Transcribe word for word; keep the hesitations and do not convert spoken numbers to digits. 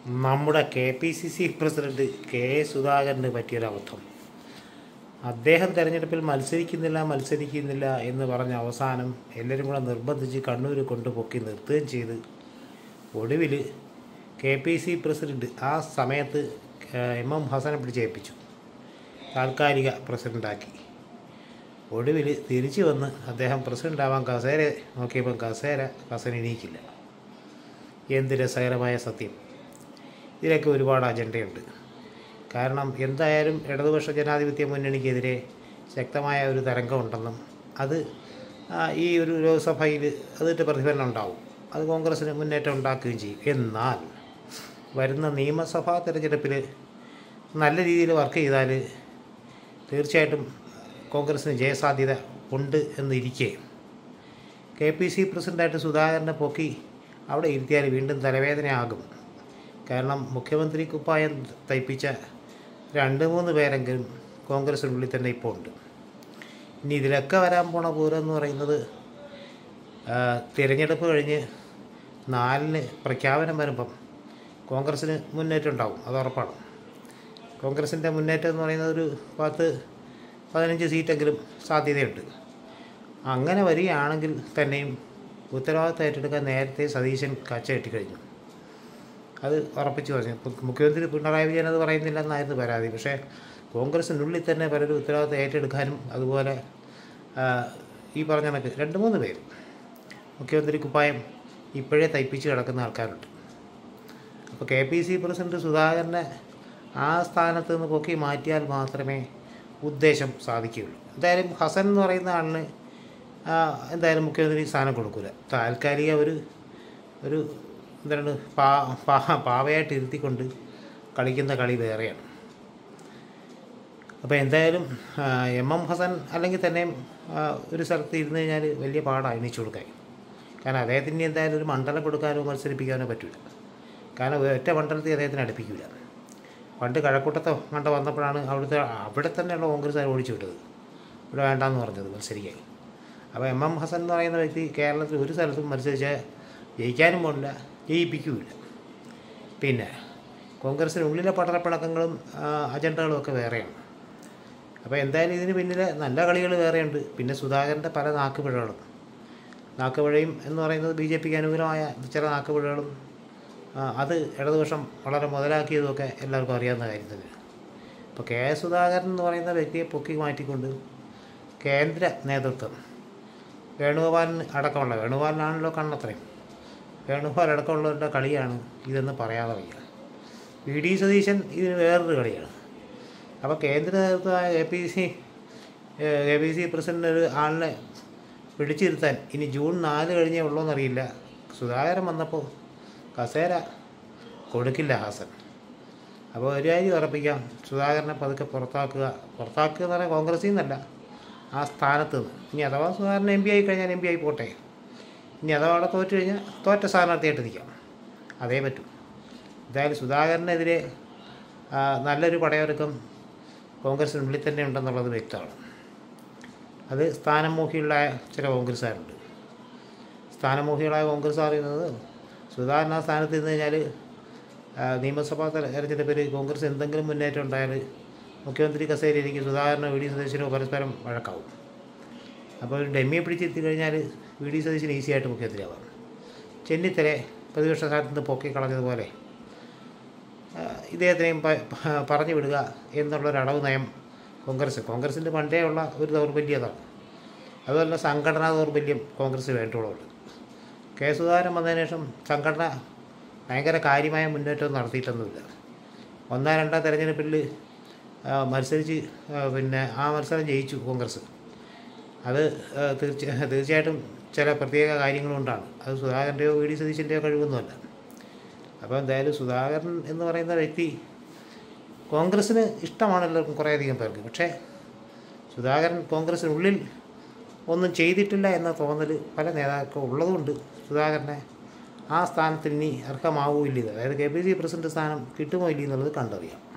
നമ്മുടെ K P C C president K സുധാകരന് പറ്റിയൊരബദ്ധം. അദ്ദേഹം തെരഞ്ഞെടുപ്പിൽ മത്സരിക്കുന്നില്ല മത്സരിക്കുന്നില്ല എന്ന് പറഞ്ഞ അവസാനം എല്ലാവരും കൂടെ നിർബന്ധിച്ച് കണ്ണൂർ കൊണ്ടുപൊക്കി നിർത്തുകയും ചെയ്ത് ഒടുവിൽ കെ പി സി പ്രസിഡന്റ് ആ സമയത്ത് എം എം ഹസനെ പിടിച്ചേൽപ്പിച്ചു, താൽക്കാലിക പ്രസിഡൻ്റാക്കി. ഒടുവിൽ തിരിച്ചു വന്ന് അദ്ദേഹം പ്രസിഡൻ്റാവാൻ കസേര നോക്കിയപ്പം കസേര ഹസൻ എണീക്കില്ല. എന്ത് രസകരമായ സത്യം! ഇതിലൊക്കെ ഒരുപാട് അജണ്ടയുണ്ട്. കാരണം എന്തായാലും ഇടതുപക്ഷ ജനാധിപത്യ മുന്നണിക്കെതിരെ ശക്തമായ ഒരു തരംഗമുണ്ടെന്നും അത് ഈ ഒരു ലോക്സഭയിൽ അതിൻ്റെ പ്രതിഫലനം ഉണ്ടാവും, അത് കോൺഗ്രസ്സിന് മുന്നേറ്റം ഉണ്ടാക്കുകയും ചെയ്യും. എന്നാൽ വരുന്ന നിയമസഭാ തെരഞ്ഞെടുപ്പിൽ നല്ല രീതിയിൽ വർക്ക് ചെയ്താൽ തീർച്ചയായിട്ടും കോൺഗ്രസ്സിന് ജയസാധ്യത ഉണ്ട് എന്നിരിക്കെ കെ പി സി പ്രസിഡൻ്റായിട്ട് സുധാകരനെ പൊക്കി അവിടെ ഇരുത്തിയാൽ വീണ്ടും തലവേദനയാകും. കാരണം മുഖ്യമന്ത്രി കുപ്പായം തയ്പ്പിച്ച രണ്ട് മൂന്ന് പേരെങ്കിലും കോൺഗ്രസിനുള്ളിൽ തന്നെ ഇപ്പോൾ ഉണ്ട്. ഇനി ഇതിലൊക്കെ വരാൻ പോണ പൂരം എന്ന് പറയുന്നത് തിരഞ്ഞെടുപ്പ് കഴിഞ്ഞ് നാലിന് പ്രഖ്യാപനം വരുമ്പം കോൺഗ്രസ്സിന് മുന്നേറ്റം ഉണ്ടാവും, അത് ഉറപ്പാണ്. കോൺഗ്രസിൻ്റെ മുന്നേറ്റം എന്ന് പറയുന്നത് ഒരു പത്ത് പതിനഞ്ച് സീറ്റെങ്കിലും സാധ്യതയുണ്ട്. അങ്ങനെ വരികയാണെങ്കിൽ തന്നെയും ഉത്തരവാദിത്തം ഏറ്റെടുക്കാൻ നേരത്തെ സതീശൻ കച്ച കെട്ടിക്കഴിഞ്ഞു, അത് ഉറപ്പിച്ച് പറഞ്ഞു. മുഖ്യമന്ത്രി പിണറായി വിജയൻ അത് പറയുന്നില്ലെന്നായിരുന്നു പരാതി. പക്ഷേ കോൺഗ്രസിനുള്ളിൽ തന്നെ പലരും ഉത്തരവാദിത്തം ഏറ്റെടുക്കാനും അതുപോലെ ഈ പറഞ്ഞ കണക്ക് രണ്ട് മൂന്ന് പേര് മുഖ്യമന്ത്രി കുപ്പായം ഇപ്പോഴേ തയ്പ്പിച്ച് കിടക്കുന്ന ആൾക്കാരുണ്ട്. അപ്പോൾ കെ പി സി പ്രസിഡന്റ് സുധാകരനെ ആ സ്ഥാനത്ത് നിന്ന് പൊക്കി മാറ്റിയാൽ മാത്രമേ ഉദ്ദേശം സാധിക്കുകയുള്ളൂ. എന്തായാലും ഹസൻ എന്ന് പറയുന്ന ആളിന് എന്തായാലും മുഖ്യമന്ത്രി സ്ഥാനം കൊടുക്കില്ല. താൽക്കാലിക ഒരു ഒരു എന്താണ് പാ പാ പാവയായിട്ട് ഇരുത്തിക്കൊണ്ട് കളിക്കുന്ന കളി വേറെയാണ്. അപ്പോൾ എന്തായാലും എം എം ഹസൻ അല്ലെങ്കിൽ തന്നെയും ഒരു സ്ഥലത്ത് ഇരുന്ന് കഴിഞ്ഞാൽ വലിയ പാടാണ് എണീച്ചു കൊടുക്കാൻ. കാരണം അദ്ദേഹത്തിന് എന്തായാലും ഒരു മണ്ഡലം കൊടുക്കാനോ മത്സരിപ്പിക്കാനോ പറ്റില്ല. കാരണം ഒറ്റ മണ്ഡലത്തിൽ അദ്ദേഹത്തിന് അടുപ്പിക്കില്ല. പണ്ട് കഴക്കൂട്ടത്തോ കണ്ട വന്നപ്പോഴാണ് അവിടുത്തെ അവിടെ തന്നെയുള്ള കോൺഗ്രസ്സുകാർ ഓടിച്ചു വിട്ടത്, ഇവിടെ വേണ്ടാന്ന് പറഞ്ഞത് മത്സരിക്കാൻ. അപ്പോൾ എം എം ഹസൻ എന്ന് പറയുന്ന വ്യക്തി കേരളത്തിൽ ഒരു സ്ഥലത്തും മത്സരിച്ചാൽ ജയിക്കാനും പോകില്ല, ജയിപ്പിക്കില്ല. പിന്നെ കോൺഗ്രസ്സിനുള്ളിലെ പടലപ്പിണക്കങ്ങളും അജണ്ടകളും ഒക്കെ വേറെയാണ്. അപ്പോൾ എന്തായാലും ഇതിന് പിന്നിൽ നല്ല കളികൾ വേറെയുണ്ട്. പിന്നെ സുധാകരൻ്റെ പല നാക്കുപിഴകളും നാക്കുപിഴയും എന്ന് പറയുന്നത് ബി ജെ പിക്ക് അനുകൂലമായ ചില നാക്കുപിഴകളും അത് ഇടതുപക്ഷം വളരെ മുതലാക്കിയതൊക്കെ എല്ലാവർക്കും അറിയാവുന്ന കാര്യം തന്നെ. ഇപ്പോൾ കെ സുധാകരൻ എന്ന് പറയുന്ന വ്യക്തിയെ പൊക്കി മാറ്റിക്കൊണ്ട് കേന്ദ്ര നേതൃത്വം വേണുഗോപാലിന് അടക്കമുള്ള വേണുഗോപാലിനാണല്ലോ കണ്ണത്രയും വേണുഗോപാൽ അടക്കമുള്ളവരുടെ കളിയാണ് ഇതെന്ന് പറയാതെ വയ്യ. വി ഡി സതീശൻ ഇതിന് വേറൊരു കളിയാണ്. അപ്പോൾ കേന്ദ്ര നേതൃത്വമായ A P C A P C president ഒരു ആളിനെ പിടിച്ചിരുത്താൻ ഇനി ജൂൺ നാല് കഴിഞ്ഞേ ഉള്ളൂ എന്നറിയില്ല. സുധാകരൻ വന്നപ്പോൾ കസേര കൊടുക്കില്ല ഹാസൻ. അപ്പോൾ ഒരു കാര്യം ഉറപ്പിക്കാം, സുധാകരനെ പതുക്കെ പുറത്താക്കുക പുറത്താക്കുക എന്ന് പറഞ്ഞാൽ കോൺഗ്രസിൽ നിന്നല്ല, ആ സ്ഥാനത്ത് നിന്ന്. ഇനി അഥവാ സുധാകരൻ എം പി ആയി കഴിഞ്ഞാൽ എം പി ആയി പോട്ടെ, ഇനി അഥവാ അവിടെ തോറ്റു കഴിഞ്ഞാൽ തോറ്റ സ്ഥാനാർത്ഥിയായിട്ട് നിൽക്കാം, അതേ പറ്റും. എന്തായാലും സുധാകരനെതിരെ നല്ലൊരു പടയൊരുക്കം കോൺഗ്രസിനുള്ളിൽ തന്നെ ഉണ്ടെന്നുള്ളത് വ്യക്തമാണ്. അത് സ്ഥാനമോഹിയുള്ള ചില കോൺഗ്രസ്സുകാരുണ്ട്. സ്ഥാനമോഹികളായ കോൺഗ്രസ് പറയുന്നത് സുധാകരൻ ആ സ്ഥാനത്ത് നിന്ന് കഴിഞ്ഞാൽ നിയമസഭാ തെരഞ്ഞെടുപ്പിൽ കോൺഗ്രസ് എന്തെങ്കിലും മുന്നേറ്റം ഉണ്ടായാൽ മുഖ്യമന്ത്രി കസേരയിലേക്ക് സുധാകരനോ വി ഡി സതീശനോ പരസ്പരം വഴക്കാവും. അപ്പോൾ ഒരു ഡെമ്മിയെ പിടിച്ചെത്തി കഴിഞ്ഞാൽ വി ഡി സതീശന് ഈസിയായിട്ട് മുഖ്യമന്ത്രിയാവാം. ചെന്നിത്തലയെ പ്രതിപക്ഷ സ്ഥാനത്ത് നിന്ന് പൊക്കി കളഞ്ഞതുപോലെ ഇദ്ദേഹത്തിനെയും പറഞ്ഞു വിടുക എന്നുള്ളൊരടവ് നയം കോൺഗ്രസ് കോൺഗ്രസിൻ്റെ പണ്ടേ ഉള്ള ഒരു ദൗർബല്യതാണ്. അതുപോലെ സംഘടനാ ദൗർബല്യം കോൺഗ്രസ് വേണ്ടുള്ളതുണ്ട്. കെ സുധാകരൻ വന്നതിന് ശേഷം സംഘടന ഭയങ്കര കാര്യമായ മുന്നേറ്റം നടത്തിയിട്ടൊന്നുമില്ല. ഒന്നാം രണ്ടാം തെരഞ്ഞെടുപ്പിൽ മത്സരിച്ച് പിന്നെ ആ മത്സരം ജയിച്ചു കോൺഗ്രസ്. അത് തീർച്ച തീർച്ചയായിട്ടും ചില പ്രത്യേക കാര്യങ്ങളുകൊണ്ടാണ്. അത് സുധാകരൻ്റെയോ വി ഡി സതീശൻ്റെയോ കഴിവൊന്നുമല്ല. അപ്പോൾ എന്തായാലും സുധാകരൻ എന്ന് പറയുന്ന വ്യക്തി കോൺഗ്രസ്സിന് ഇഷ്ടമാണ് എല്ലാവർക്കും, കുറേയധികം പേർക്ക്. പക്ഷേ സുധാകരൻ കോൺഗ്രസ്സിനുള്ളിൽ ഒന്നും ചെയ്തിട്ടില്ല എന്ന തോന്നൽ പല നേതാക്കൾക്കും ഉള്ളതുകൊണ്ട് സുധാകരനെ ആ സ്ഥാനത്തിന് ഇനി അർഹമാവോ ഇല്ല, അതായത് കെ പി സി പ്രസിഡന്റ് സ്ഥാനം കിട്ടുമോ ഇല്ല എന്നുള്ളത് കണ്ടറിയാം.